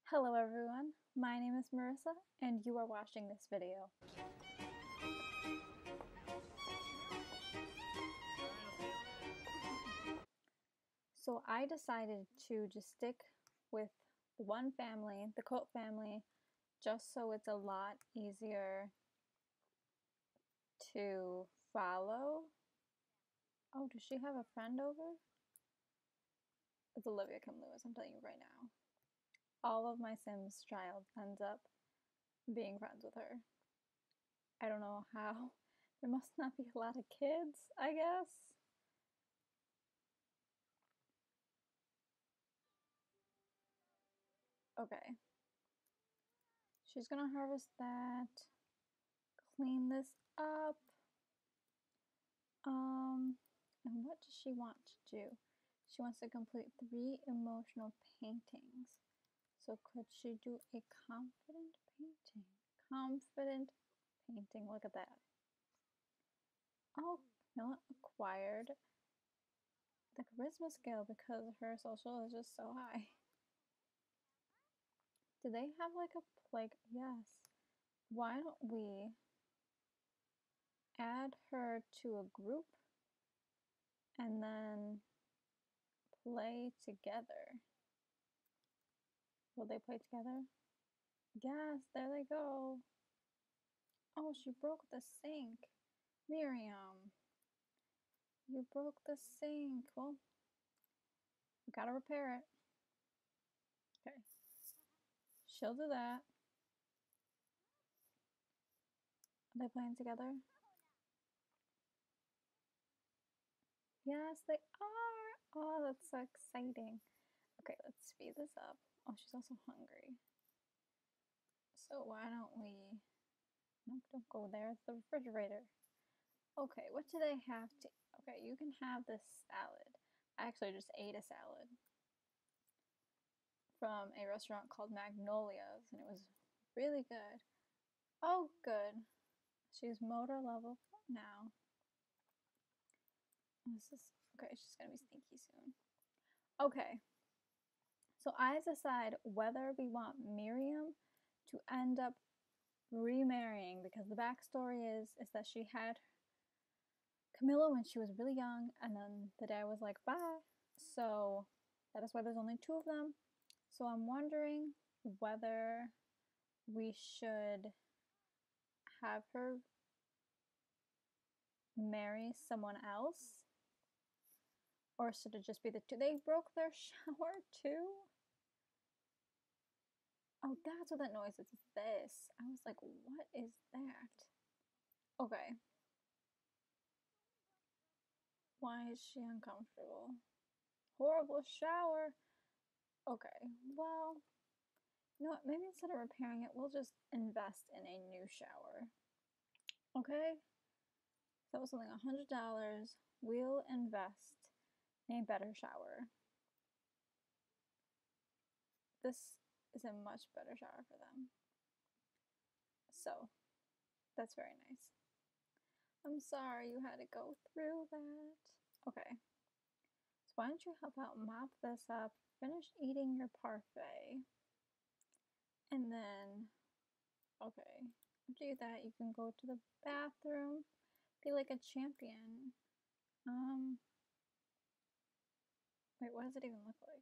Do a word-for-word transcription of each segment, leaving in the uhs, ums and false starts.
Hello everyone, my name is Marissa and you are watching this video. So I decided to just stick with the one family, the Coat family, just so it's a lot easier to follow. Oh, does she have a friend over? It's Olivia Kim Lewis, I'm telling you right now. All of my Sims child ends up being friends with her. I don't know how. There must not be a lot of kids, I guess. Okay. She's gonna harvest that. Clean this up. Um, and what does she want to do? She wants to complete three emotional paintings. So could she do a confident painting? Confident painting, look at that. Oh, Camilla acquired the charisma skill because her social is just so high. Do they have like a like yes. Why don't we add her to a group and then play together? Will they play together? Yes, there they go. Oh, she broke the sink. Miriam, you broke the sink. Well, we gotta repair it. Okay. She'll do that. Are they playing together? Yes, they are. Oh, that's so exciting. Okay, let's speed this up. Oh, she's also hungry. So why don't we... Nope, don't go there. It's the refrigerator. Okay, what do they have to... Okay, you can have this salad. I actually just ate a salad from a restaurant called Magnolia's, and it was really good. Oh, good. She's motor level now. This is okay. She's gonna be stinky soon. Okay. So I decide whether we want Miriam to end up remarrying, because the backstory is is that she had Camilla when she was really young, and then the dad was like, bye. So that is why there's only two of them. So I'm wondering whether we should have her marry someone else, or should it just be the two? They broke their shower too? Oh, that's what that noise is. It's this. I was like, what is that? Okay. Why is she uncomfortable? Horrible shower. Okay, well, you know what? Maybe instead of repairing it, we'll just invest in a new shower. Okay? That was something one hundred dollars. We'll invest in a better shower. This is a much better shower for them. So, that's very nice. I'm sorry you had to go through that. Okay. So why don't you help out mop this up, finish eating your parfait, and then, okay, after that you can go to the bathroom, be like a champion. Um, wait, what does it even look like?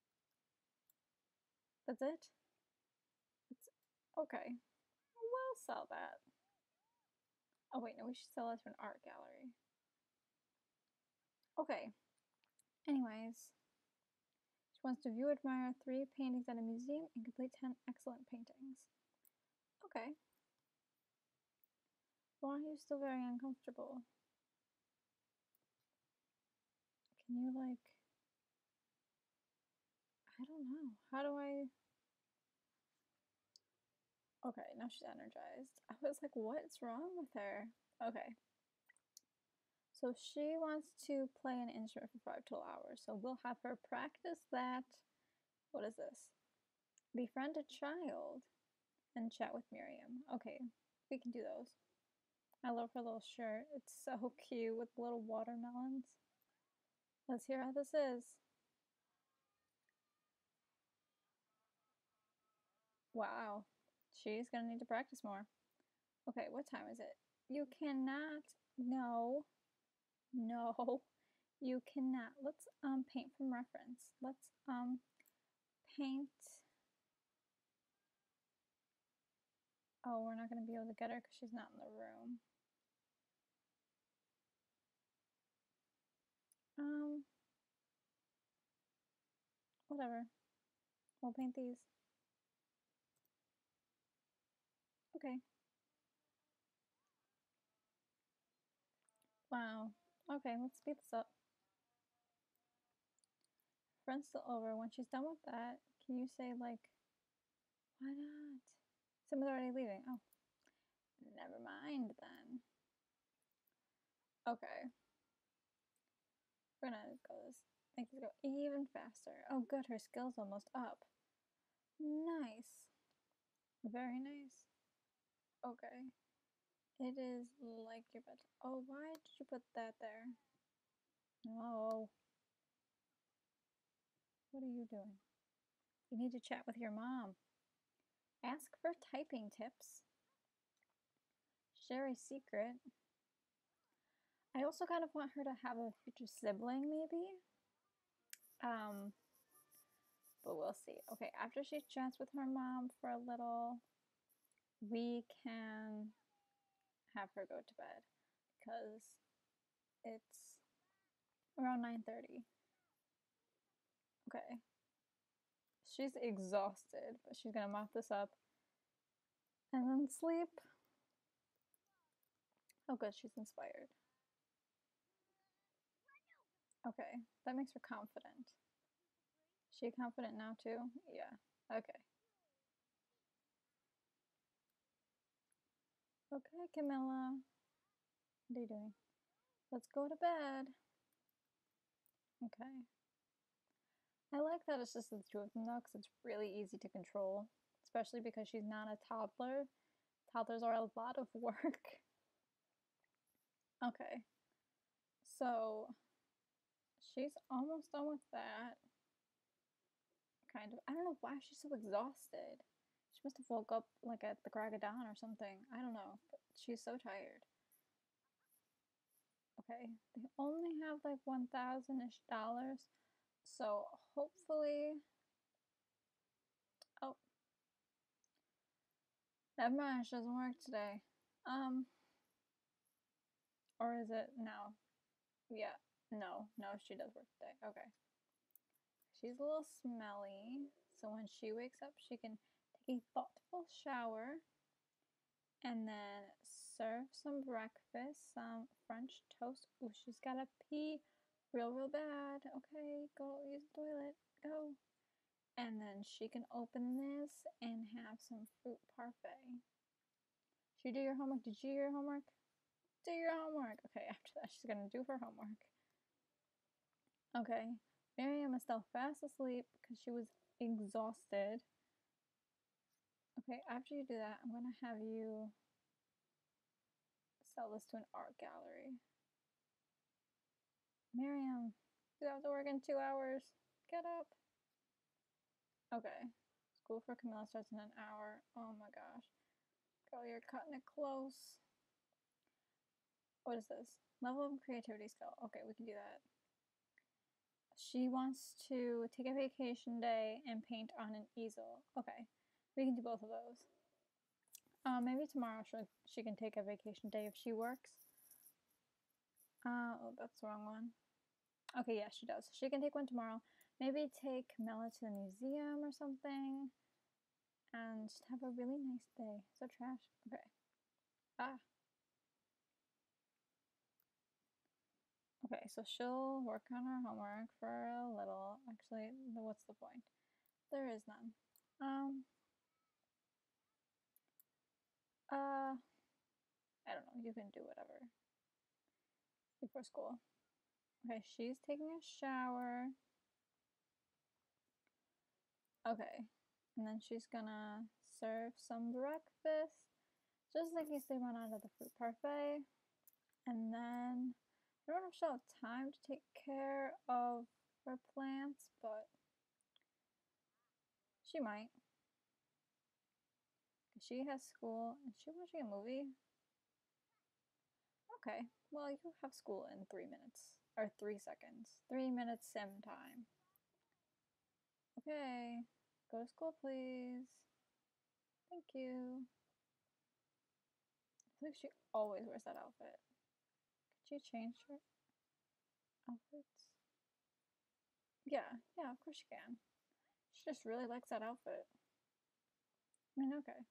That's it? It's, okay, we'll sell that. Oh wait, no, we should sell it to an art gallery. Okay, anyways, she wants to view, admire three paintings at a museum and complete ten excellent paintings. Okay. Why are you still very uncomfortable? Can you, like... I don't know. How do I... Okay, now she's energized. I was like, what's wrong with her? Okay. So she wants to play an instrument for five total hours. So we'll have her practice that. What is this? Befriend a child and chat with Miriam. Okay, we can do those. I love her little shirt. It's so cute with little watermelons. Let's hear how this is. Wow. She's gonna need to practice more. Okay, what time is it? You cannot. No. No. You cannot. Let's um paint from reference. Let's um paint. Oh, we're not gonna be able to get her because she's not in the room. Um, whatever. We'll paint these. Okay. Wow. Okay, let's speed this up. Friend's still over. When she's done with that, can you say, like, why not? Someone's already leaving. Oh. Never mind then. Okay. We're gonna go this, make this go even faster. Oh good, her skill's almost up. Nice. Very nice. Okay. It is like your bed. Oh, why did you put that there? Oh. What are you doing? You need to chat with your mom. Ask for typing tips. Share a secret. I also kind of want her to have a future sibling, maybe. Um, but we'll see. Okay, after she chats with her mom for a little, we can have her go to bed because it's around nine thirty. Okay. She's exhausted, but she's gonna mop this up and then sleep. Oh good, she's inspired. Okay, that makes her confident. Is she confident now too? Yeah, okay. Okay, Camilla. What are you doing? Let's go to bed. Okay. I like that it's just the two of them though, because it's really easy to control, especially because she's not a toddler. Toddlers are a lot of work. Okay. So she's almost done with that. Kind of. I don't know why she's so exhausted. She must have woke up like at the crack of dawn or something. I don't know, but she's so tired. Okay, they only have like one thousand ish dollars, so hopefully. Oh, never mind. She doesn't work today. Um, or is it no? Yeah, no, no. She does work today. Okay. She's a little smelly, so when she wakes up, she can take a thoughtful shower and then serve some breakfast, some French toast. Ooh, she's gotta pee real, real bad. Okay, go use the toilet. Go. And then she can open this and have some fruit parfait. Did you do your homework? Did you do your homework? Do your homework. Okay, after that, she's gonna do her homework. Okay, Miriam is still fast asleep because she was exhausted. Okay, after you do that, I'm gonna have you sell this to an art gallery. Miriam, you have to work in two hours. Get up. Okay, school for Camilla starts in an hour. Oh my gosh. Girl, you're cutting it close. What is this? Level of creativity skill. Okay, we can do that. She wants to take a vacation day and paint on an easel. Okay, we can do both of those. Um, maybe tomorrow she she can take a vacation day if she works. Uh, oh, that's the wrong one. Okay, yeah, she does. She can take one tomorrow. Maybe take Camilla to the museum or something. And just have a really nice day. So trash. Okay. Ah. Okay, so she'll work on her homework for a little. Actually, what's the point? There is none. Um. Uh. I don't know. You can do whatever before school. Okay, she's taking a shower. Okay, and then she's gonna serve some breakfast, just in case they run out of the fruit parfait. And then I don't know if she'll have time to take care of her plants, but she might. she has school. Is she watching a movie? Okay, well, you have school in three minutes. Or three seconds. Three minutes sim time. Okay, go to school, please. Thank you. I believe she always wears that outfit. Could she change her outfits? Yeah, yeah, of course she can. She just really likes that outfit. I mean, okay.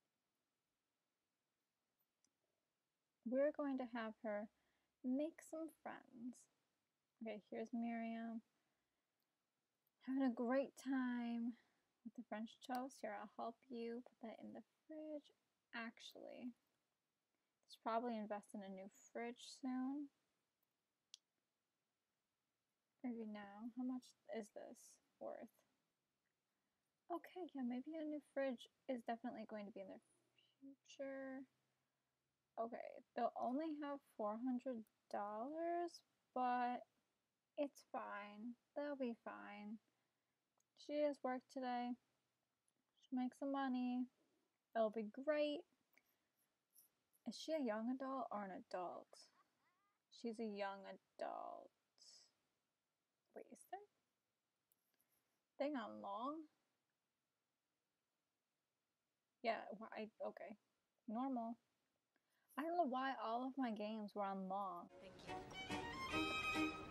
We're going to have her make some friends. Okay, here's Miriam. Having a great time with the French toast. Here, I'll help you put that in the fridge. Actually, let's probably invest in a new fridge soon. Maybe now. How much is this worth? Okay, yeah, maybe a new fridge is definitely going to be in the future. Okay, they'll only have four hundred dollars, but it's fine. They'll be fine. She has work today. She'll make some money. It'll be great. Is she a young adult or an adult? She's a young adult. Wait, is there thing on long? Yeah, I okay. Normal. I don't know why all of my games were on long. Thank you.